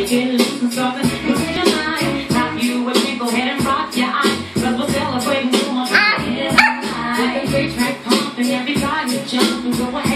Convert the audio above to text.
you can loosen something, lose your mind. Pop you a drink, go ahead and rock your eye. Cause we're celebrating you on the night. With a great track pumping, everybody jumping, go ahead.